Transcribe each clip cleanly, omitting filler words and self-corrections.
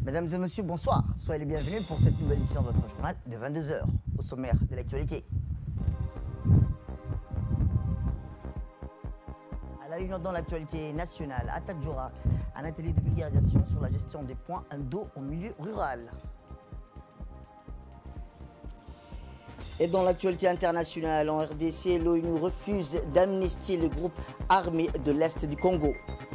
Mesdames et messieurs, bonsoir. Soyez les bienvenus pour cette nouvelle édition de votre journal de 22 h au sommaire de l'actualité. À la une dans l'actualité nationale, à Tadjoura, un atelier de vulgarisation sur la gestion des points d'eau au milieu rural. Et dans l'actualité internationale, en RDC, l'ONU refuse d'amnistier le groupe armé de l'Est du Congo.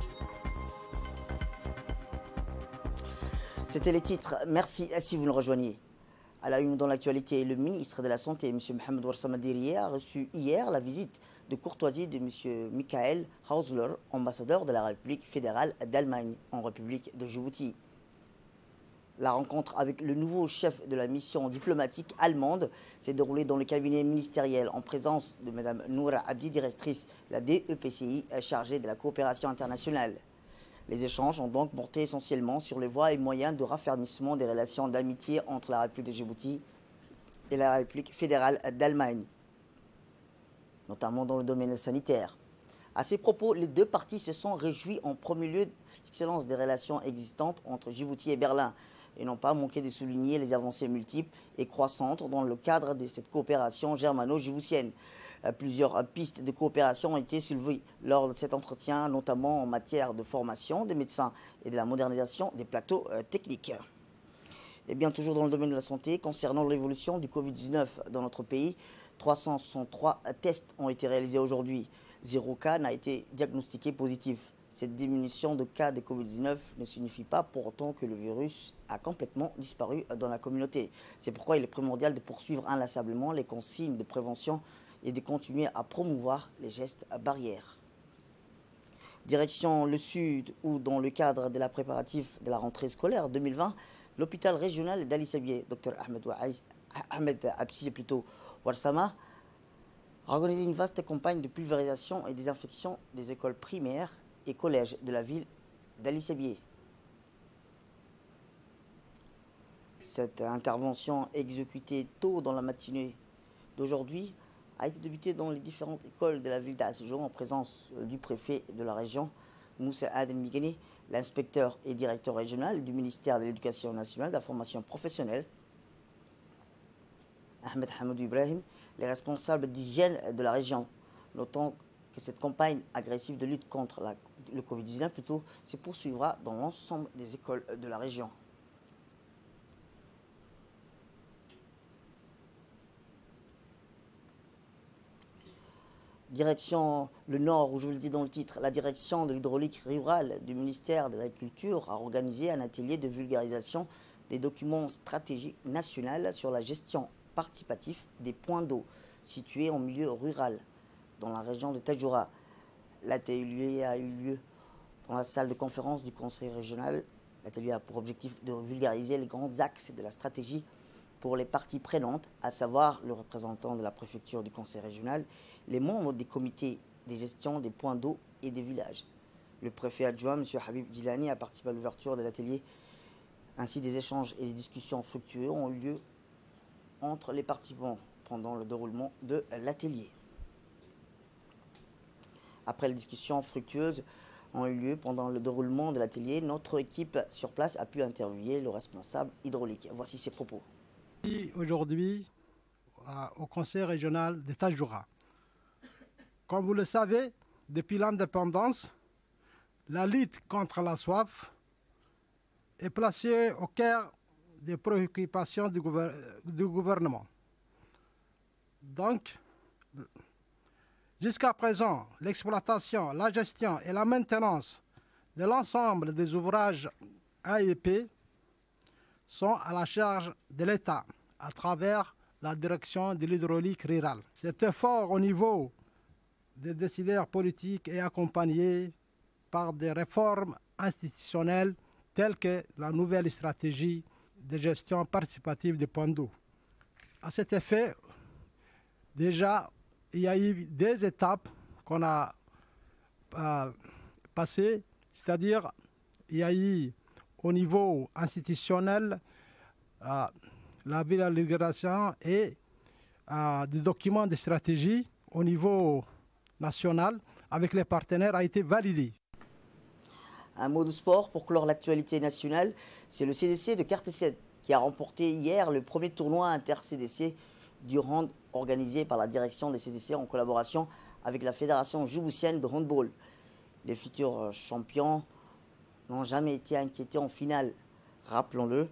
C'était les titres. Merci si vous nous rejoignez. À la une dans l'actualité, le ministre de la Santé, M. Mohamed Ouarsama Dirie, a reçu hier la visite de courtoisie de M. Michael Hausler, ambassadeur de la République fédérale d'Allemagne en République de Djibouti. La rencontre avec le nouveau chef de la mission diplomatique allemande s'est déroulée dans le cabinet ministériel en présence de Mme Noura Abdi, directrice de la DEPCI chargée de la coopération internationale. Les échanges ont donc porté essentiellement sur les voies et moyens de raffermissement des relations d'amitié entre la République de Djibouti et la République fédérale d'Allemagne, notamment dans le domaine sanitaire. À ces propos, les deux parties se sont réjouis en premier lieu de l'excellence des relations existantes entre Djibouti et Berlin et n'ont pas manqué de souligner les avancées multiples et croissantes dans le cadre de cette coopération germano-djiboutienne. Plusieurs pistes de coopération ont été soulevées lors de cet entretien, notamment en matière de formation des médecins et de la modernisation des plateaux techniques. Et bien toujours dans le domaine de la santé, concernant l'évolution du Covid-19 dans notre pays, 363 tests ont été réalisés aujourd'hui. 0 cas n'a été diagnostiqué positif. Cette diminution de cas de Covid-19 ne signifie pas pour autant que le virus a complètement disparu dans la communauté. C'est pourquoi il est primordial de poursuivre inlassablement les consignes de prévention et de continuer à promouvoir les gestes barrières. Direction le Sud, où dans le cadre de la préparatif de la rentrée scolaire 2020, l'hôpital régional d'Ali Sabieh, Dr Ahmed Absi Ouarsama, a organisé une vaste campagne de pulvérisation et désinfection des écoles primaires et collèges de la ville d'Ali Sabieh. Cette intervention exécutée tôt dans la matinée d'aujourd'hui a été débutée dans les différentes écoles de la ville d'Asjo en présence du préfet de la région, Moussa Adem Migeni, l'inspecteur et directeur régional du ministère de l'Éducation nationale, de la formation professionnelle, Ahmed Hamoud Ibrahim, les responsables d'hygiène de la région, notant que cette campagne agressive de lutte contre le Covid-19 se poursuivra dans l'ensemble des écoles de la région. Direction le Nord, où je vous le dis dans le titre, la direction de l'hydraulique rurale du ministère de l'Agriculture a organisé un atelier de vulgarisation des documents stratégiques nationaux sur la gestion participative des points d'eau situés en milieu rural dans la région de Tadjoura. L'atelier a eu lieu dans la salle de conférence du conseil régional. L'atelier a pour objectif de vulgariser les grands axes de la stratégie pour les parties prenantes, à savoir le représentant de la préfecture du conseil régional, les membres des comités de gestion des points d'eau et des villages. Le préfet adjoint, M. Habib Djilani, a participé à l'ouverture de l'atelier. Ainsi, des échanges et des discussions fructueux ont eu lieu entre les participants pendant le déroulement de l'atelier. Après les discussions fructueuses ont eu lieu pendant le déroulement de l'atelier, notre équipe sur place a pu interviewer le responsable hydraulique. Voici ses propos. Aujourd'hui, au conseil régional de Tadjoura. Comme vous le savez, depuis l'indépendance, la lutte contre la soif est placée au cœur des préoccupations du gouvernement. Donc, jusqu'à présent, l'exploitation, la gestion et la maintenance de l'ensemble des ouvrages AEP sont à la charge de l'État à travers la direction de l'hydraulique rurale. Cet effort au niveau des décideurs politiques est accompagné par des réformes institutionnelles telles que la nouvelle stratégie de gestion participative des points d'eau. À cet effet, déjà, il y a eu des étapes qu'on a passées, c'est-à-dire il y a eu au niveau institutionnel la vulgarisation et des documents de stratégie au niveau national avec les partenaires a été validé. Un mot de sport pour clore l'actualité nationale, c'est le CDC de Cartesset qui a remporté hier le premier tournoi inter-CDC du hand organisé par la direction des CDC en collaboration avec la Fédération djiboutienne de handball. Les futurs champions n'ont jamais été inquiétés en finale, rappelons-le,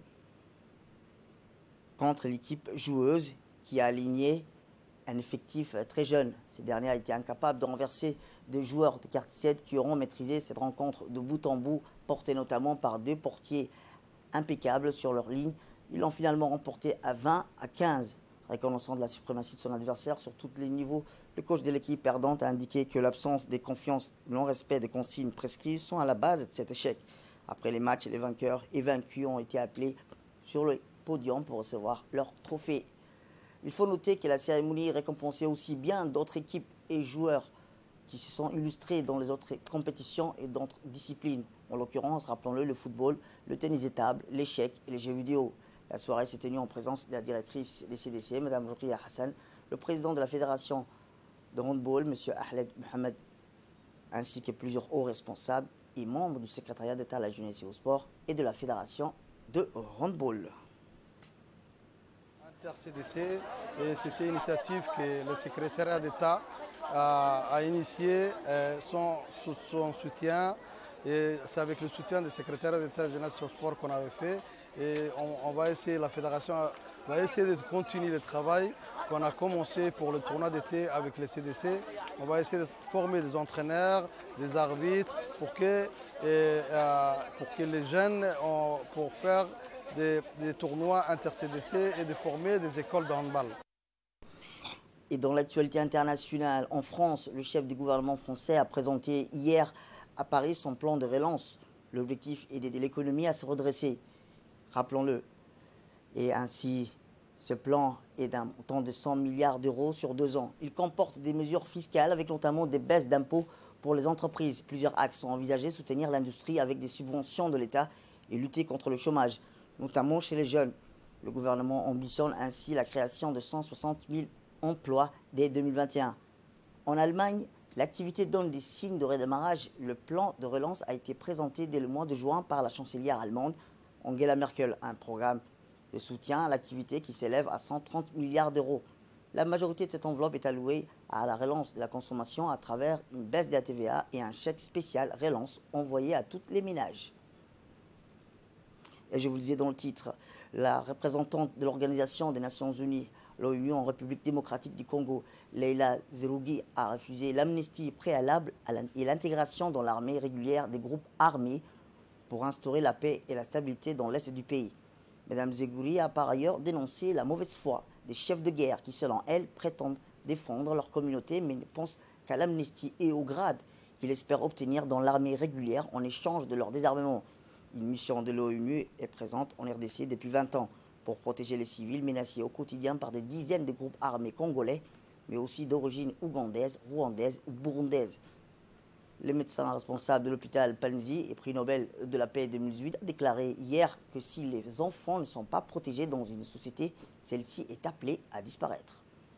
contre l'équipe joueuse qui a aligné un effectif très jeune. Ces derniers ont été incapables de renverser des joueurs de Cartesset qui auront maîtrisé cette rencontre de bout en bout, portée notamment par deux portiers impeccables sur leur ligne. Ils l'ont finalement remporté à 20-15, reconnaissant de la suprématie de son adversaire sur tous les niveaux. Le coach de l'équipe perdante a indiqué que l'absence des confiances, le non-respect des consignes prescrites sont à la base de cet échec. Après les matchs, les vainqueurs et vaincus ont été appelés sur le podium pour recevoir leur trophée. Il faut noter que la cérémonie récompensait aussi bien d'autres équipes et joueurs qui se sont illustrés dans les autres compétitions et d'autres disciplines. En l'occurrence, rappelons-le, le football, le tennis de table, l'échec et les jeux vidéo. La soirée s'est tenue en présence de la directrice des CDC, Mme Ruqia Hassan, le président de la Fédération de handball, M. Ahled Mohamed, ainsi que plusieurs hauts responsables et membres du secrétariat d'État à la jeunesse et au sport et de la Fédération de handball. Inter-CDC, et c'était une initiative que le secrétariat d'État a initié son soutien. Et c'est avec le soutien du secrétaire d'État de jeunesse et sport qu'on avait fait. Et on va essayer, la fédération va essayer de continuer le travail qu'on a commencé pour le tournoi d'été avec les CDC. On va essayer de former des entraîneurs, des arbitres pour que les jeunes, pour faire des tournois inter-CDC et de former des écoles de handball. Et dans l'actualité internationale, en France, le chef du gouvernement français a présenté hier à Paris son plan de relance. L'objectif est d'aider l'économie à se redresser, rappelons-le. Et ainsi, ce plan est d'un montant de 100 milliards d'euros sur 2 ans. Il comporte des mesures fiscales avec notamment des baisses d'impôts pour les entreprises. Plusieurs axes sont envisagés: soutenir l'industrie avec des subventions de l'État et lutter contre le chômage, notamment chez les jeunes. Le gouvernement ambitionne ainsi la création de 160 000 emplois dès 2021. En Allemagne, l'activité donne des signes de redémarrage. Le plan de relance a été présenté dès le mois de juin par la chancelière allemande Angela Merkel, un programme de soutien à l'activité qui s'élève à 130 milliards d'euros. La majorité de cette enveloppe est allouée à la relance de la consommation à travers une baisse de la TVA et un chèque spécial relance envoyé à tous les ménages. Et je vous le disais dans le titre, la représentante de l'Organisation des Nations Unies, l'ONU en République démocratique du Congo, Leila Zerougui, a refusé l'amnistie préalable et l'intégration dans l'armée régulière des groupes armés pour instaurer la paix et la stabilité dans l'est du pays. Mme Zerougui a par ailleurs dénoncé la mauvaise foi des chefs de guerre qui, selon elle, prétendent défendre leur communauté mais ne pensent qu'à l'amnistie et au grade qu'ils espèrent obtenir dans l'armée régulière en échange de leur désarmement. Une mission de l'ONU est présente en RDC depuis 20 ans pour protéger les civils menacés au quotidien par des dizaines de groupes armés congolais, mais aussi d'origine ougandaise, rwandaise ou burundaise. Le médecin responsable de l'hôpital Panzi et prix Nobel de la paix 2018 a déclaré hier que si les enfants ne sont pas protégés dans une société, celle-ci est appelée à disparaître.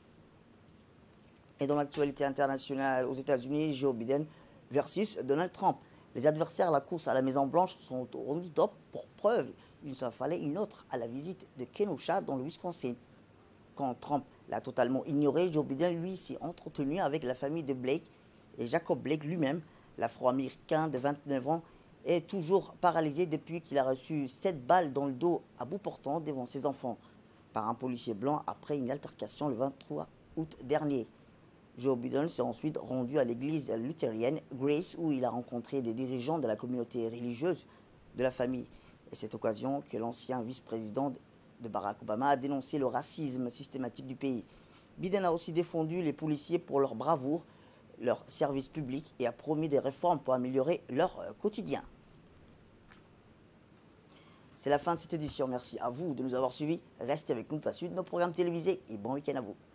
Et dans l'actualité internationale, aux États-Unis, Joe Biden versus Donald Trump. Les adversaires à la course à la Maison-Blanche sont au rendu top. Pour preuve, il s'en fallait une autre à la visite de Kenosha dans le Wisconsin. Quand Trump l'a totalement ignoré, Joe Biden, lui, s'est entretenu avec la famille de Blake et Jacob Blake lui-même, l'Afro-Américain de 29 ans, est toujours paralysé depuis qu'il a reçu 7 balles dans le dos à bout portant devant ses enfants par un policier blanc après une altercation le 23 août dernier. Joe Biden s'est ensuite rendu à l'église luthérienne Grace où il a rencontré des dirigeants de la communauté religieuse de la famille. Et cette occasion que l'ancien vice-président de Barack Obama a dénoncé le racisme systématique du pays. Biden a aussi défendu les policiers pour leur bravoure, leur service public et a promis des réformes pour améliorer leur quotidien. C'est la fin de cette édition. Merci à vous de nous avoir suivis. Restez avec nous pour la suite de nos programmes télévisés et bon week-end à vous.